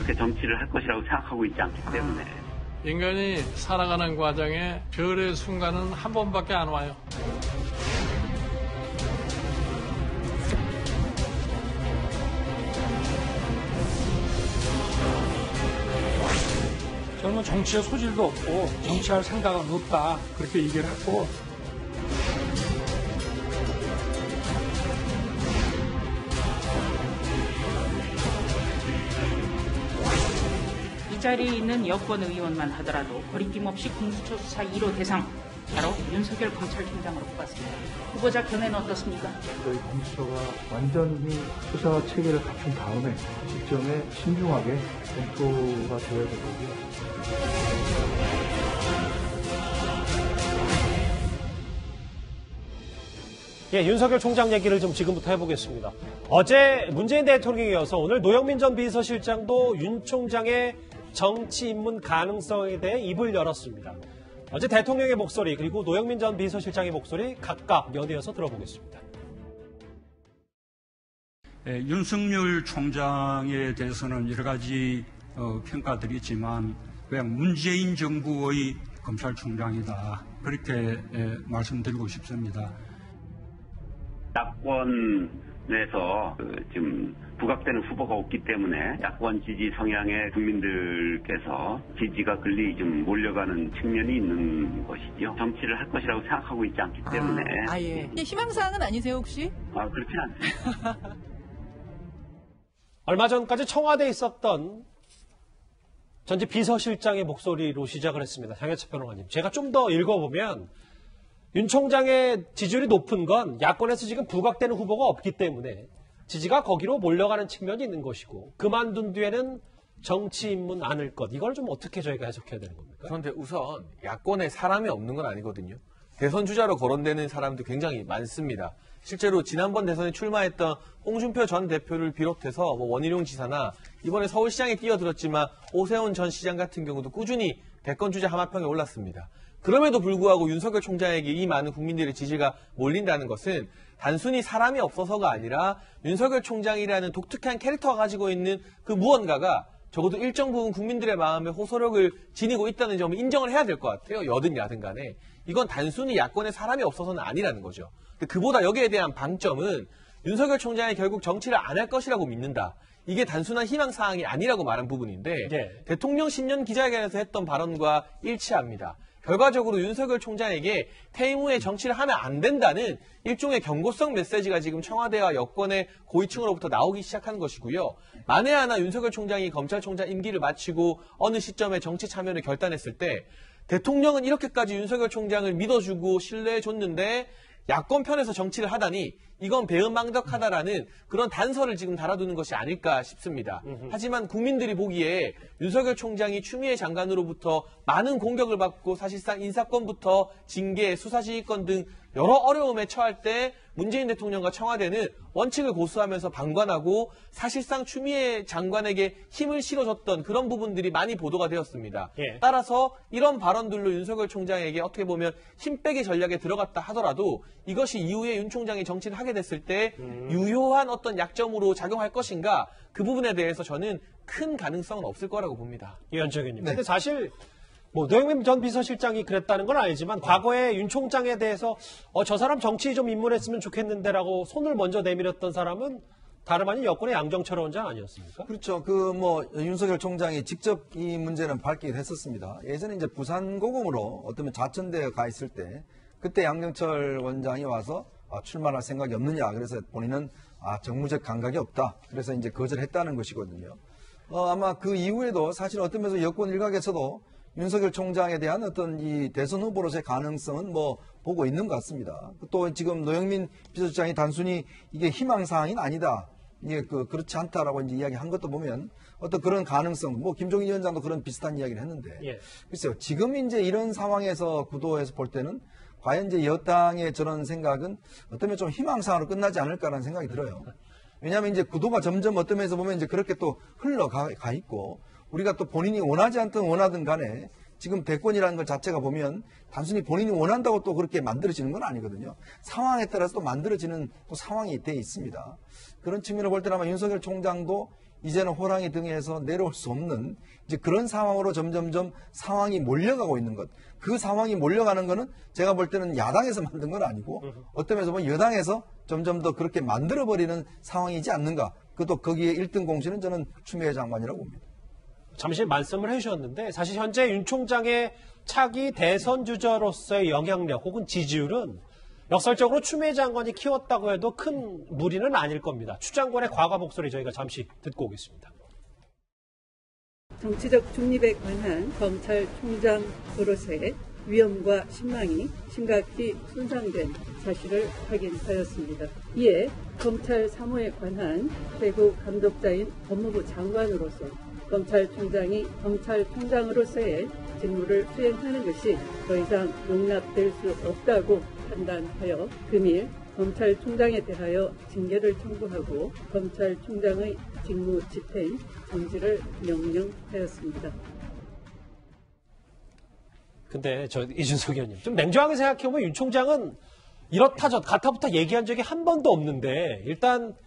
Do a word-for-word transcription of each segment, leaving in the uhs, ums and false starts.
그렇게 정치를 할 것이라고 생각하고 있지 않기 때문에. 인간이 살아가는 과정에 별의 순간은 한 번밖에 안 와요. 저는 정치에 소질도 없고 정치할 생각은 없다 그렇게 얘기를 하고 이 자리에 있는 여권 의원만 하더라도 거리낌 없이 공수처 수사 일 호 대상 바로 윤석열 검찰총장으로 꼽았습니다. 후보자 견해는 어떻습니까? 저희 공수처가 완전히 수사 체계를 갖춘 다음에 시점에 신중하게 검토가 되어야 되고요. 예, 윤석열 총장 얘기를 좀 지금부터 해보겠습니다. 어제 문재인 대통령에 이어서 오늘 노영민 전 비서실장도 윤 총장의 정치 입문 가능성에 대해 입을 열었습니다. 어제 대통령의 목소리 그리고 노영민 전 비서실장의 목소리 각각 연이어서 들어보겠습니다. 예, 윤석열 총장에 대해서는 여러 가지 어, 평가들이 있지만 그냥 문재인 정부의 검찰총장이다. 그렇게 예, 말씀드리고 싶습니다. 야권에서 그 지금 부각되는 후보가 없기 때문에 야권 지지 성향의 국민들께서 지지가 글리 좀 몰려가는 측면이 있는 것이죠. 정치를 할 것이라고 생각하고 있지 않기 때문에. 아, 아 예. 희망사항은 아니세요 혹시? 아 그렇진 않습니다. 얼마 전까지 청와대에 있었던 전직 비서실장의 목소리로 시작을 했습니다. 장혜철 평론가님. 제가 좀 더 읽어보면 윤 총장의 지지율이 높은 건 야권에서 지금 부각되는 후보가 없기 때문에 지지가 거기로 몰려가는 측면이 있는 것이고 그만둔 뒤에는 정치 입문 않을 것. 이걸 좀 어떻게 저희가 해석해야 되는 겁니까? 그런데 우선 야권에 사람이 없는 건 아니거든요. 대선 주자로 거론되는 사람도 굉장히 많습니다. 실제로 지난번 대선에 출마했던 홍준표 전 대표를 비롯해서 뭐 원희룡 지사나 이번에 서울시장에 뛰어들었지만 오세훈 전 시장 같은 경우도 꾸준히 대권 주자 하마평에 올랐습니다. 그럼에도 불구하고 윤석열 총장에게 이 많은 국민들의 지지가 몰린다는 것은 단순히 사람이 없어서가 아니라 윤석열 총장이라는 독특한 캐릭터가 가지고 있는 그 무언가가 적어도 일정 부분 국민들의 마음에 호소력을 지니고 있다는 점을 인정을 해야 될 것 같아요. 여든 야든 간에. 이건 단순히 야권에 사람이 없어서는 아니라는 거죠. 근데 그보다 여기에 대한 방점은 윤석열 총장이 결국 정치를 안 할 것이라고 믿는다. 이게 단순한 희망사항이 아니라고 말한 부분인데 네. 대통령 신년 기자회견에서 했던 발언과 일치합니다. 결과적으로 윤석열 총장에게 퇴임 후에 정치를 하면 안 된다는 일종의 경고성 메시지가 지금 청와대와 여권의 고위층으로부터 나오기 시작한 것이고요. 만에 하나 윤석열 총장이 검찰총장 임기를 마치고 어느 시점에 정치 참여를 결단했을 때 대통령은 이렇게까지 윤석열 총장을 믿어주고 신뢰해줬는데 야권 편에서 정치를 하다니 이건 배은망덕하다라는 그런 단서를 지금 달아두는 것이 아닐까 싶습니다. 음흠. 하지만 국민들이 보기에 윤석열 총장이 추미애 장관으로부터 많은 공격을 받고 사실상 인사권부터 징계, 수사지휘권 등 여러 어려움에 처할 때 문재인 대통령과 청와대는 원칙을 고수하면서 방관하고 사실상 추미애 장관에게 힘을 실어줬던 그런 부분들이 많이 보도가 되었습니다. 예. 따라서 이런 발언들로 윤석열 총장에게 어떻게 보면 힘빼기 전략에 들어갔다 하더라도 이것이 이후에 윤 총장이 정치를 하게 됐을 때 음. 유효한 어떤 약점으로 작용할 것인가 그 부분에 대해서 저는 큰 가능성은 없을 거라고 봅니다. 이현철 의원님. 네. 근데 사실 뭐 노영민 전 비서실장이 그랬다는 건 알지만 과거에 윤 총장에 대해서 어, 저 사람 정치 좀 입문했으면 좋겠는데라고 손을 먼저 내밀었던 사람은 다름 아닌 여권의 양정철 원장 아니었습니까? 그렇죠. 그 뭐 윤석열 총장이 직접 이 문제는 밝히긴 했었습니다. 예전에 이제 부산 고검으로 어떤 좌천대에 가 있을 때 그때 양정철 원장이 와서 아, 출마할 생각이 없느냐. 그래서 본인은 아, 정무적 감각이 없다. 그래서 이제 거절했다는 것이거든요. 어, 아마 그 이후에도 사실 어떤 면에서 여권 일각에서도 윤석열 총장에 대한 어떤 이 대선 후보로서의 가능성은 뭐 보고 있는 것 같습니다. 또 지금 노영민 비서실장이 단순히 이게 희망사항이 아니다. 이게 그 그렇지 않다라고 이제 이야기한 것도 보면 어떤 그런 가능성, 뭐 김종인 위원장도 그런 비슷한 이야기를 했는데, 예. 글쎄요. 지금 이제 이런 상황에서 구도에서 볼 때는 과연 이제 여당의 저런 생각은 어쩌면 좀 희망사항으로 끝나지 않을까라는 생각이 들어요. 왜냐하면 이제 구도가 점점 어떤 면에서 보면 이제 그렇게 또 흘러가 가 있고. 우리가 또 본인이 원하지 않든 원하든 간에 지금 대권이라는 것 자체가 보면 단순히 본인이 원한다고 또 그렇게 만들어지는 건 아니거든요. 상황에 따라서 또 만들어지는 또 상황이 돼 있습니다. 그런 측면을 볼 때는 아마 윤석열 총장도 이제는 호랑이 등에서 내려올 수 없는 이제 그런 상황으로 점점점 상황이 몰려가고 있는 것. 그 상황이 몰려가는 거는 제가 볼 때는 야당에서 만든 건 아니고 어떤 면에서 보면 여당에서 점점 더 그렇게 만들어버리는 상황이지 않는가. 그것도 거기에 일 등 공신은 저는 추미애 장관이라고 봅니다. 잠시 말씀을 해주셨는데 사실 현재 윤 총장의 차기 대선 주자로서의 영향력 혹은 지지율은 역설적으로 추미애 장관이 키웠다고 해도 큰 무리는 아닐 겁니다. 추 장관의 과거 목소리 저희가 잠시 듣고 오겠습니다. 정치적 중립에 관한 검찰총장으로서의 위험과 신망이 심각히 손상된 사실을 확인하였습니다. 이에 검찰 사무에 관한 최고 감독자인 법무부 장관으로서 검찰총장이 검찰총장으로서의 직무를 수행하는 것이 더 이상 용납될 수 없다고 판단하여 금일 검찰총장에 대하여 징계를 청구하고 검찰총장의 직무 집행 정지를 명령하였습니다. 근데 저 이준석 의원님 좀 냉정하게 생각해보면 윤 총장은 이렇다 저 같아부터 얘기한 적이 한 번도 없는데 일단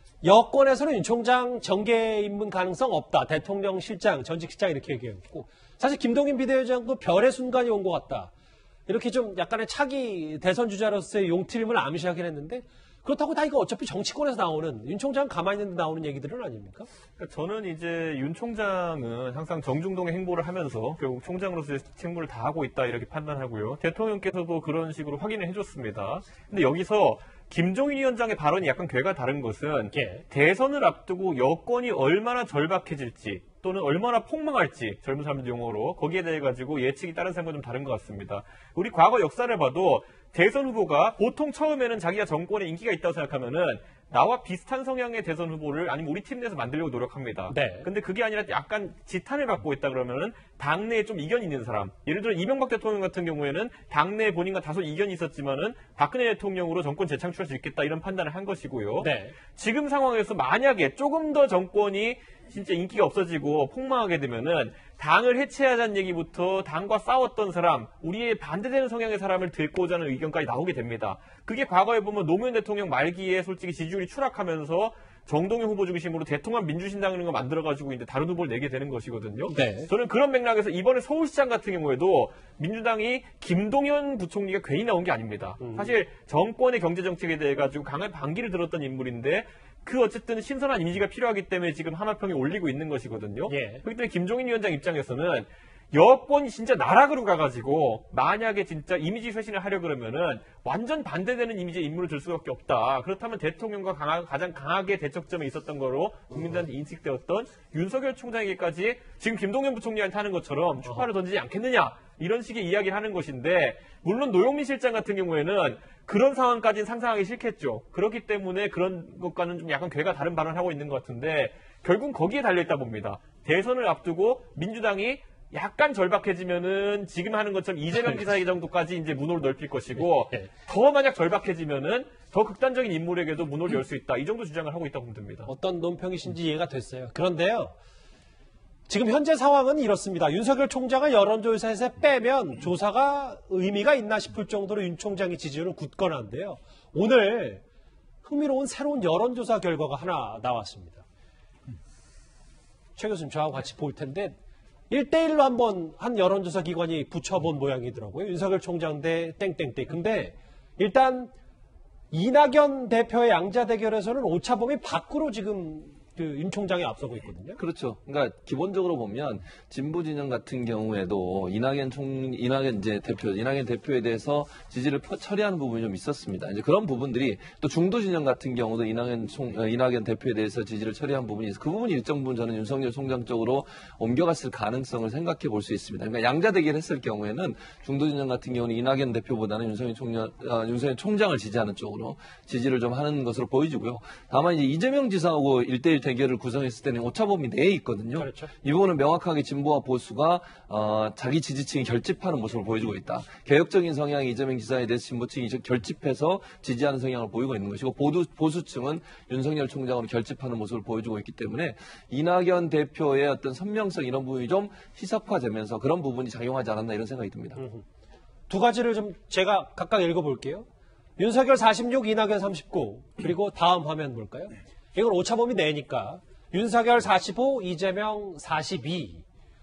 여권에서는 윤 총장 정계 입문 가능성 없다. 대통령 실장, 전직 실장 이렇게 얘기했고 사실 김동인 비대위원장도 별의 순간이 온 것 같다. 이렇게 좀 약간의 차기 대선 주자로서의 용트림을 암시하긴 했는데 그렇다고 다 이거 어차피 정치권에서 나오는 윤 총장 가만히 있는데 나오는 얘기들은 아닙니까? 그러니까 저는 이제 윤 총장은 항상 정중동의 행보를 하면서 결국 총장으로서의 책무를 다하고 있다 이렇게 판단하고요. 대통령께서도 그런 식으로 확인을 해줬습니다. 근데 여기서 김종인 위원장의 발언이 약간 궤가 다른 것은 예. 대선을 앞두고 여권이 얼마나 절박해질지 또는 얼마나 폭망할지 젊은 사람들 용어로 거기에 대해 가지고 예측이 다른 사람과 좀 다른 것 같습니다. 우리 과거 역사를 봐도 대선 후보가 보통 처음에는 자기가 정권에 인기가 있다고 생각하면은 나와 비슷한 성향의 대선 후보를 아니면 우리 팀 내에서 만들려고 노력합니다. 네. 근데 그게 아니라 약간 지탄을 받고 있다 그러면은 당내에 좀 이견이 있는 사람. 예를 들어 이명박 대통령 같은 경우에는 당내에 본인과 다소 이견이 있었지만은 박근혜 대통령으로 정권 재창출할 수 있겠다 이런 판단을 한 것이고요. 네. 지금 상황에서 만약에 조금 더 정권이 진짜 인기가 없어지고 폭망하게 되면은 당을 해체하자는 얘기부터 당과 싸웠던 사람, 우리의 반대되는 성향의 사람을 데리고자 하는 의견까지 나오게 됩니다. 그게 과거에 보면 노무현 대통령 말기에 솔직히 지지율이 추락하면서 정동영 후보 중심으로 대통합 민주신당이라는 걸 만들어가지고 이제 다른 후보를 내게 되는 것이거든요. 네. 저는 그런 맥락에서 이번에 서울시장 같은 경우에도 민주당이 김동연 부총리가 괜히 나온 게 아닙니다. 음. 사실 정권의 경제정책에 대해 가지고 강한 반기를 들었던 인물인데 그 어쨌든 신선한 이미지가 필요하기 때문에 지금 하마평에 올리고 있는 것이거든요. 예. 그렇기 때문에 김종인 위원장 입장에서는 여권이 진짜 나락으로 가가지고 만약에 진짜 이미지 쇄신을 하려 그러면은 완전 반대되는 이미지의 인물을 들 수밖에 없다. 그렇다면 대통령과 강하, 가장 강하게 대척점에 있었던 거로 국민들한테 인식되었던 윤석열 총장에게까지 지금 김동연 부총리한테 하는 것처럼 추파를 던지지 않겠느냐 이런 식의 이야기를 하는 것인데 물론 노영민 실장 같은 경우에는 그런 상황까지는 상상하기 싫겠죠. 그렇기 때문에 그런 것과는 좀 약간 궤가 다른 발언을 하고 있는 것 같은데 결국은 거기에 달려있다 봅니다. 대선을 앞두고 민주당이 약간 절박해지면은 지금 하는 것처럼 이재명 지사 정도까지 이제 문호를 넓힐 것이고 더 만약 절박해지면은 더 극단적인 인물에게도 문호를 열 수 있다. 이 정도 주장을 하고 있다고 보면 됩니다. 어떤 논평이신지 이해가 됐어요. 그런데요. 지금 현재 상황은 이렇습니다. 윤석열 총장을 여론조사에서 빼면 조사가 의미가 있나 싶을 정도로 윤 총장의 지지율은 굳건한데요. 오늘 흥미로운 새로운 여론조사 결과가 하나 나왔습니다. 최 교수님 저하고 같이 볼 텐데 일 대일로 한번 한 여론조사 기관이 붙여본 모양이더라고요. 윤석열 총장 대 땡땡땡. 근데 일단 이낙연 대표의 양자 대결에서는 오차범위 밖으로 지금 그 윤 총장이 앞서고 있거든요. 그렇죠. 그러니까 기본적으로 보면 진보 진영 같은 경우에도 이낙연 총 이낙연 이제 대표 이낙연 대표에 대해서 지지를 펴, 처리하는 부분이 좀 있었습니다. 이제 그런 부분들이 또 중도 진영 같은 경우도 이낙연 총 이낙연 대표에 대해서 지지를 처리한 부분이 있어. 그 부분이 일정 부분 저는 윤석열 총장 쪽으로 옮겨갔을 가능성을 생각해 볼 수 있습니다. 그러니까 양자 대결했을 경우에는 중도 진영 같은 경우는 이낙연 대표보다는 윤석열 총장 아, 윤석열 총장을 지지하는 쪽으로 지지를 좀 하는 것으로 보여지고요. 다만 이제 이재명 지사하고 일 대일 대결을 구성했을 때는 오차범위 내에 있거든요. 그렇죠. 이 부분은 명확하게 진보와 보수가 어, 자기 지지층이 결집하는 모습을 보여주고 있다. 개혁적인 성향이 이재명 지사에 대해서 진보층이 결집해서 지지하는 성향을 보이고 있는 것이고 보수, 보수층은 윤석열 총장으로 결집하는 모습을 보여주고 있기 때문에 이낙연 대표의 어떤 선명성 이런 부분이 좀 희석화되면서 그런 부분이 작용하지 않았나 이런 생각이 듭니다. 두 가지를 좀 제가 각각 읽어볼게요. 윤석열 사십육, 이낙연 삼십구 그리고 다음 화면 볼까요? 이건 오차범위 내니까 윤석열 사십오, 이재명 사십이.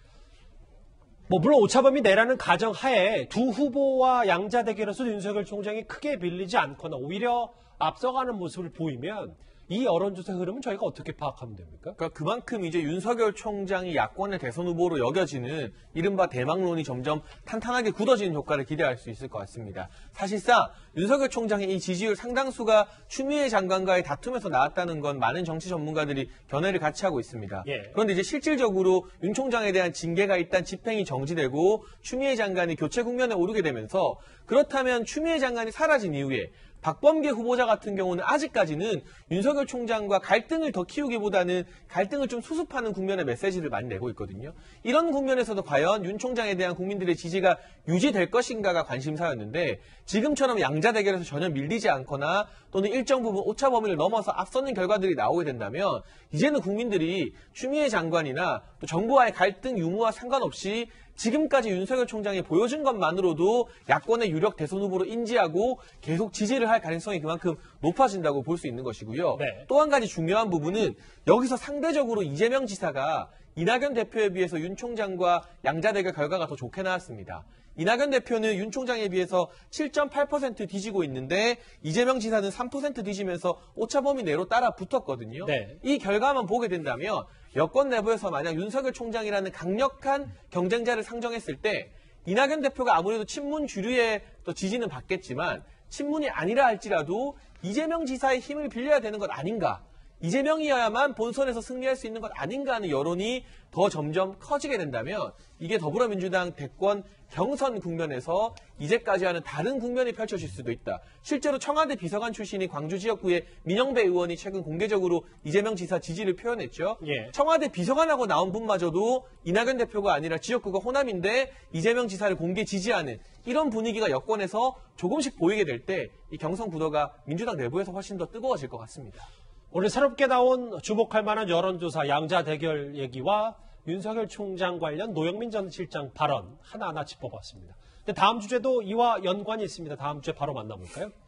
뭐 물론 오차범위 내라는 가정하에 두 후보와 양자 대결에서 윤석열 총장이 크게 밀리지 않거나 오히려 앞서가는 모습을 보이면 이 여론조사 흐름은 저희가 어떻게 파악하면 됩니까? 그러니까 그만큼 이제 윤석열 총장이 야권의 대선 후보로 여겨지는 이른바 대망론이 점점 탄탄하게 굳어지는 효과를 기대할 수 있을 것 같습니다. 사실상 윤석열 총장의 이 지지율 상당수가 추미애 장관과의 다툼에서 나왔다는 건 많은 정치 전문가들이 견해를 같이 하고 있습니다. 예. 그런데 이제 실질적으로 윤 총장에 대한 징계가 일단 집행이 정지되고 추미애 장관이 교체 국면에 오르게 되면서 그렇다면 추미애 장관이 사라진 이후에 박범계 후보자 같은 경우는 아직까지는 윤석열 총장과 갈등을 더 키우기보다는 갈등을 좀 수습하는 국면의 메시지를 많이 내고 있거든요. 이런 국면에서도 과연 윤 총장에 대한 국민들의 지지가 유지될 것인가가 관심사였는데 지금처럼 양자 대결에서 전혀 밀리지 않거나 또는 일정 부분 오차 범위를 넘어서 앞서는 결과들이 나오게 된다면 이제는 국민들이 추미애 장관이나 또 정부와의 갈등 유무와 상관없이 지금까지 윤석열 총장이 보여준 것만으로도 야권의 유력 대선 후보로 인지하고 계속 지지를 할 가능성이 그만큼 높아진다고 볼 수 있는 것이고요. 네. 또 한 가지 중요한 부분은 여기서 상대적으로 이재명 지사가 이낙연 대표에 비해서 윤 총장과 양자대결 결과가 더 좋게 나왔습니다. 이낙연 대표는 윤 총장에 비해서 칠 점 팔 퍼센트 뒤지고 있는데 이재명 지사는 삼 퍼센트 뒤지면서 오차범위 내로 따라 붙었거든요. 네. 이 결과만 보게 된다면 여권 내부에서 만약 윤석열 총장이라는 강력한 경쟁자를 상정했을 때 이낙연 대표가 아무래도 친문 주류의 또 지지는 받겠지만 친문이 아니라 할지라도 이재명 지사의 힘을 빌려야 되는 것 아닌가. 이재명이어야만 본선에서 승리할 수 있는 것 아닌가 하는 여론이 더 점점 커지게 된다면 이게 더불어민주당 대권 경선 국면에서 이제까지와는 다른 국면이 펼쳐질 수도 있다. 실제로 청와대 비서관 출신인 광주 지역구의 민영배 의원이 최근 공개적으로 이재명 지사 지지를 표현했죠. 예. 청와대 비서관하고 나온 분마저도 이낙연 대표가 아니라 지역구가 호남인데 이재명 지사를 공개 지지하는 이런 분위기가 여권에서 조금씩 보이게 될 때 이 경선 구도가 민주당 내부에서 훨씬 더 뜨거워질 것 같습니다. 오늘 새롭게 나온 주목할 만한 여론조사 양자 대결 얘기와 윤석열 총장 관련 노영민 전 실장 발언 하나하나 짚어봤습니다. 근데 다음 주제도 이와 연관이 있습니다. 다음 주에 바로 만나볼까요?